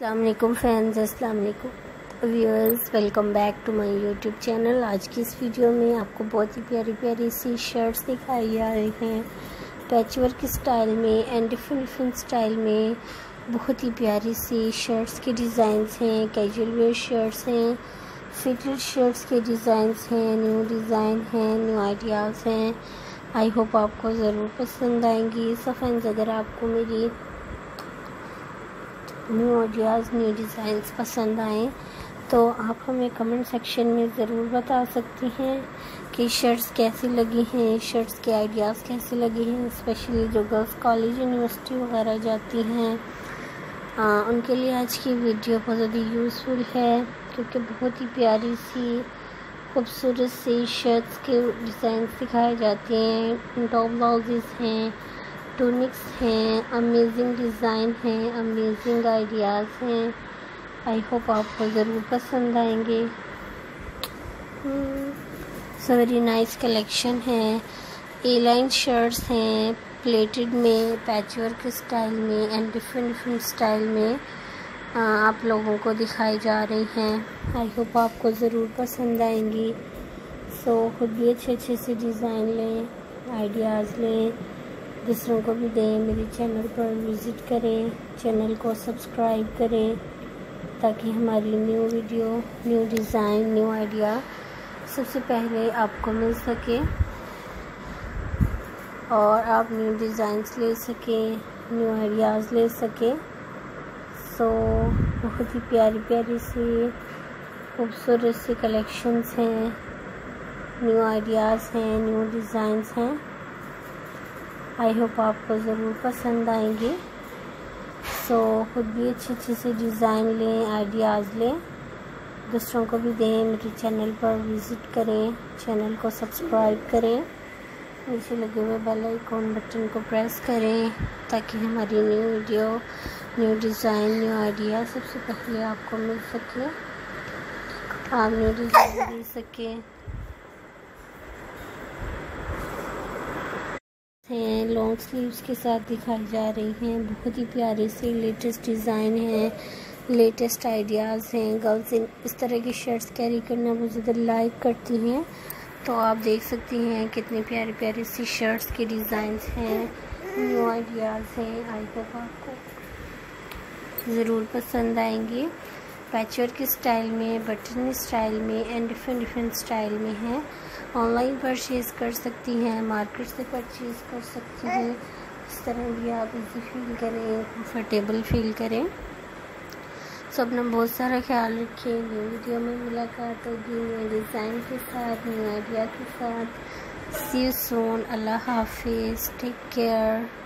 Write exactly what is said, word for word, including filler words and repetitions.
अस्सलाम वालेकुम फ्रेंड्स, अस्सलाम वालेकुम viewers, welcome back to my YouTube channel. आज की इस वीडियो में आपको बहुत ही प्यारी प्यारी सी शर्ट्स दिखाई जा रही हैं पैचवर्क स्टाइल में एंड डिफरेंट डिफरेंट स्टाइल में। बहुत ही प्यारी सी शर्ट्स के डिज़ाइंस हैं, कैजुअल वेयर शर्ट्स हैं, फिटेड शर्ट्स के डिज़ाइंस हैं, न्यू डिज़ाइन हैं, न्यू आइडियाज़ हैं। आई होप आपको ज़रूर पसंद आएंगी। सो फ्रेंड्स, अगर आपको मेरी न्यू आइडियाज़ न्यू डिज़ाइंस पसंद आएँ तो आप हमें कमेंट सेक्शन में ज़रूर बता सकती हैं कि शर्ट्स कैसी लगी हैं, शर्ट्स के आइडियाज़ कैसे लगे हैं। स्पेशली जो गर्ल्स कॉलेज यूनिवर्सिटी वगैरह जाती हैं आ, उनके लिए आज की वीडियो बहुत ज़्यादा यूज़फुल है, क्योंकि बहुत ही प्यारी सी खूबसूरत सी शर्ट्स के डिज़ाइन दिखाए जाते हैं। टॉप ब्लाउजेस हैं, टूनिक्स हैं, अमेजिंग डिज़ाइन हैं, अमेजिंग आइडियाज़ हैं। आई होप आपको ज़रूर पसंद आएंगे। सो वेरी नाइस कलेक्शन है। ए लाइन शर्ट्स हैं, प्लेटेड में, पैचवर्क स्टाइल में एंड डिफरेंट डिफरेंट स्टाइल में आ, आप लोगों को दिखाई जा रही हैं। आई होप आपको ज़रूर पसंद आएंगी। सो so, खुद भी अच्छे अच्छे से डिज़ाइन लें, आइडियाज़ लें, दूसरों को भी दें। मेरे चैनल पर विज़िट करें, चैनल को सब्सक्राइब करें ताकि हमारी new video, new design, new idea सबसे पहले आपको मिल सके और आप न्यू डिज़ाइंस ले सकें, न्यू आइडियाज़ ले सकें। सो बहुत ही प्यारी प्यारी सी खूबसूरत सी कलेक्शंस हैं, न्यू आइडियाज़ हैं, न्यू डिज़ाइंस हैं। आई होप आपको ज़रूर पसंद आएंगे। सो so, खुद भी अच्छे अच्छे से डिज़ाइन लें, आइडियाज़ लें, दूसरों को भी दें। मेरे चैनल पर विज़िट करें, चैनल को सब्सक्राइब करें, नीचे लगे हुए बेल आइकॉन बटन को प्रेस करें ताकि हमारी new video, new design, new idea सबसे पहले आपको मिल सके, आप न्यू डिज़ाइन ले सकें। हैं लॉन्ग स्लीव्स के साथ दिखाई जा रही हैं। बहुत ही प्यारे से लेटेस्ट डिज़ाइन हैं, लेटेस्ट आइडियाज़ हैं। गर्ल्स इस तरह की शर्ट्स कैरी करना बहुत ज़्यादा लाइक करती हैं, तो आप देख सकती हैं कितने प्यारे प्यारे सी शर्ट्स के डिज़ाइंस हैं, न्यू आइडियाज़ हैं। आई होप आपको ज़रूर पसंद आएंगे। पैचवर्क स्टाइल में, बटन स्टाइल में एंड डिफरेंट डिफरेंट स्टाइल में है। ऑनलाइन परचेज़ कर सकती हैं, मार्केट से परचेज़ कर सकती हैं। इस तरह भी आप इजी फील करें, कंफर्टेबल फील करें। सो अपना बहुत सारा ख्याल रखें। न्यू वीडियो में मुलाकात होगी नए डिज़ाइन के साथ, न्यू आइडिया के साथ। सी यू सून। अल्लाह हाफिज़, टेक केयर।